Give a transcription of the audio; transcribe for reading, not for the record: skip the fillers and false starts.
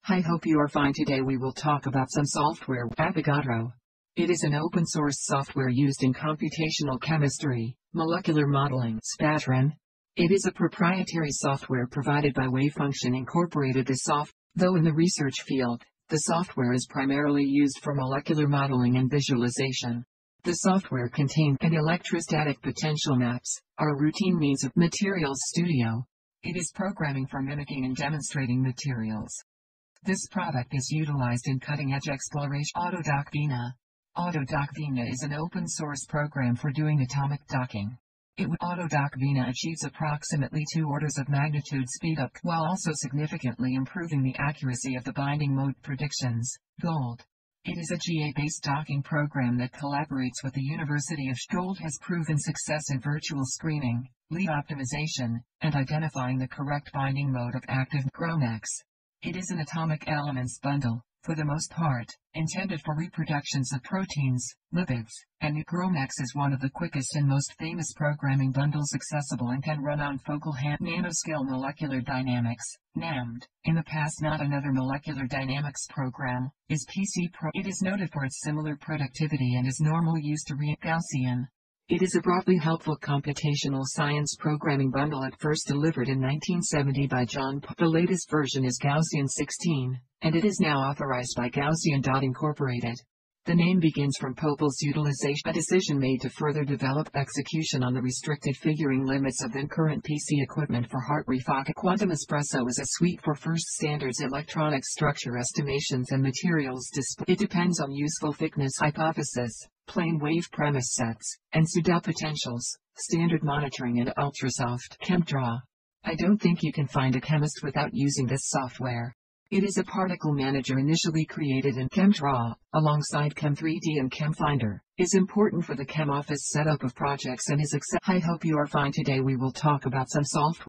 I hope you are fine. Today we will talk about some software. Avogadro. It is an open source software used in computational chemistry, molecular modeling. Spatron. It is a proprietary software provided by Wavefunction Incorporated. Though in the research field, the software is primarily used for molecular modeling and visualization. The software contains an electrostatic potential maps, are a routine means of Materials Studio. It is programming for mimicking and demonstrating materials. This product is utilized in cutting-edge exploration. AutoDockVina. AutoDockVina is an open-source program for doing atomic docking. AutoDockVina achieves approximately 2 orders of magnitude speedup while also significantly improving the accuracy of the binding mode predictions. Gold. It is a GA-based docking program that collaborates with the University of Gold has proven success in virtual screening, lead optimization, and identifying the correct binding mode of active GROMACS. It is an atomic elements bundle, for the most part, intended for reproductions of proteins, lipids, and GROMACS is one of the quickest and most famous programming bundles accessible and can run on focal nanoscale molecular dynamics, NAMD. In the past, not another molecular dynamics program is PC Pro. It is noted for its similar productivity and is normal use to Gaussian. It is a broadly helpful computational science programming bundle at first delivered in 1970 by John Pope. The latest version is Gaussian 16, and it is now authorized by Gaussian. Incorporated. The name begins from Pope's utilization, a decision made to further develop execution on the restricted figuring limits of then current PC equipment for Hartree-Fock. Quantum Espresso is a suite for first standards electronic structure estimations and materials display. It depends on useful thickness hypothesis, plane wave premise sets, and pseudopotentials, standard monitoring and ultrasoft. ChemDraw. I don't think you can find a chemist without using this software. It is a particle manager initially created in ChemDraw, alongside Chem3D and ChemFinder, is important for the ChemOffice setup of projects and is I hope you are fine. Today we will talk about some software.